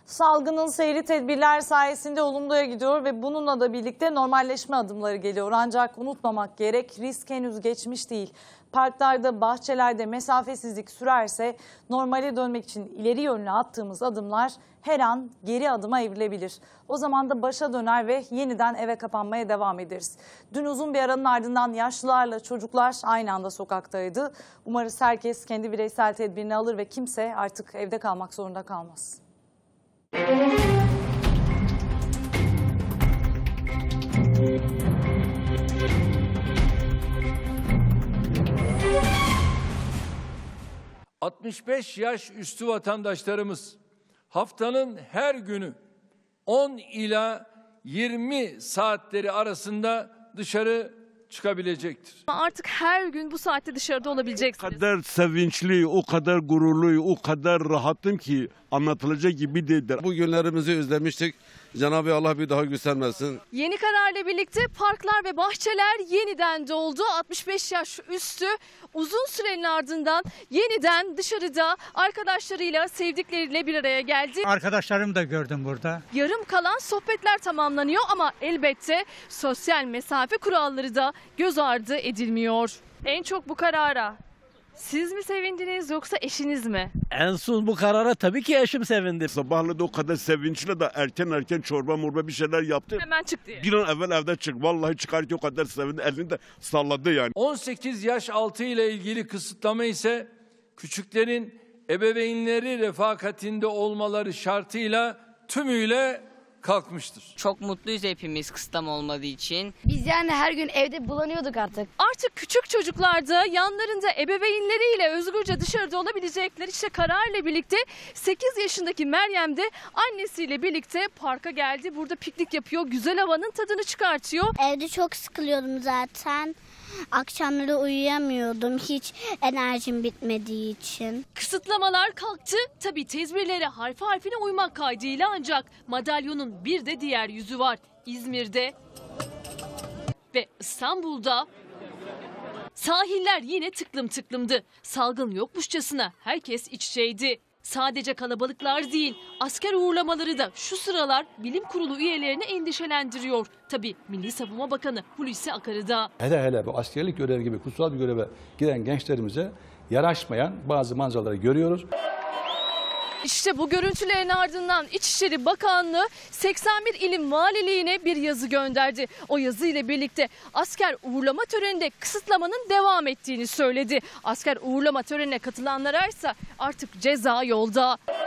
Salgının seyri tedbirler sayesinde olumluya gidiyor ve bununla da birlikte normalleşme adımları geliyor. Ancak unutmamak gerek, risk henüz geçmiş değil. Parklarda, bahçelerde mesafesizlik sürerse normale dönmek için ileri yönlü attığımız adımlar her an geri adıma evrilebilir. O zaman da başa döner ve yeniden eve kapanmaya devam ederiz. Dün uzun bir aranın ardından yaşlılarla çocuklar aynı anda sokaktaydı. Umarız herkes kendi bireysel tedbirini alır ve kimse artık evde kalmak zorunda kalmaz. 65 yaş üstü vatandaşlarımız haftanın her günü 10 ila 20 saatleri arasında dışarı çıkabilecektir. Artık her gün bu saatte dışarıda olabileceksiniz. O kadar sevinçli, o kadar gururlu, o kadar rahatım ki anlatılacak gibi değildir. Bu günlerimizi özlemiştik. Cenab-ı Allah bir daha göstermesin. Yeni kararla birlikte parklar ve bahçeler yeniden doldu. 65 yaş üstü uzun sürenin ardından yeniden dışarıda arkadaşlarıyla, sevdikleriyle bir araya geldi. Arkadaşlarımı da gördüm burada. Yarım kalan sohbetler tamamlanıyor ama elbette sosyal mesafe kuralları da göz ardı edilmiyor. En çok bu karara siz mi sevindiniz yoksa eşiniz mi? En son bu karara tabii ki eşim sevindi. Sabahlı da o kadar sevinçli de erken çorba morba bir şeyler yaptı. Hemen çık diye. Bir an evvel evden çık. Vallahi çıkarken o kadar sevindi. Elini de salladı yani. 18 yaş altı ile ilgili kısıtlama ise küçüklerin ebeveynleri refakatinde olmaları şartıyla tümüyle kalkmıştır. Çok mutluyuz hepimiz kısıtlama olmadığı için. Biz yani her gün evde bulanıyorduk artık. Artık küçük çocuklar da yanlarında ebeveynleriyle özgürce dışarıda olabilecekler. İşte kararla birlikte 8 yaşındaki Meryem de annesiyle birlikte parka geldi. Burada piknik yapıyor, güzel havanın tadını çıkartıyor. Evde çok sıkılıyordum zaten. Akşamları uyuyamıyordum hiç enerjim bitmediği için. Kısıtlamalar kalktı. Tabii tedbirlere harfi harfine uymak kaydıyla ancak madalyonun bir de diğer yüzü var. İzmir'de ve İstanbul'da sahiller yine tıklım tıklımdı. Salgın yokmuşçasına herkes iç içeydi. Sadece kalabalıklar değil, asker uğurlamaları da şu sıralar bilim kurulu üyelerini endişelendiriyor. Tabii Milli Savunma Bakanı Hulusi Akar'ı da. Hele bu askerlik görevi gibi kutsal bir göreve giren gençlerimize yaraşmayan bazı manzaraları görüyoruz. İşte bu görüntülerin ardından İçişleri Bakanlığı 81 ilin valiliğine bir yazı gönderdi. O yazı ile birlikte asker uğurlama töreninde kısıtlamanın devam ettiğini söyledi. Asker uğurlama törenine katılanlara ise artık ceza yolda.